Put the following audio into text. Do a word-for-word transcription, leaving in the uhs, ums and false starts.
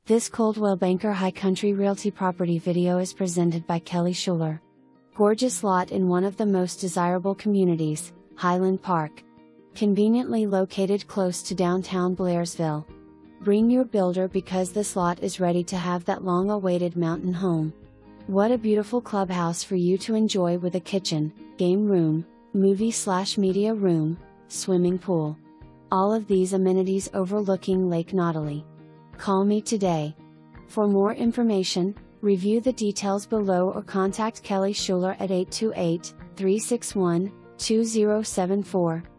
This Coldwell Banker High Country Realty property video is presented by Kelly Schuler. Gorgeous lot in one of the most desirable communities, Highland Park. Conveniently located close to downtown Blairsville. Bring your builder because this lot is ready to have that long-awaited mountain home. What a beautiful clubhouse for you to enjoy with a kitchen, game room, movie slash media room, swimming pool. All of these amenities overlooking Lake Nautilus. Call me today. For more information, review the details below or contact Kelly Schuler at eight two eight, three six one, two zero seven four.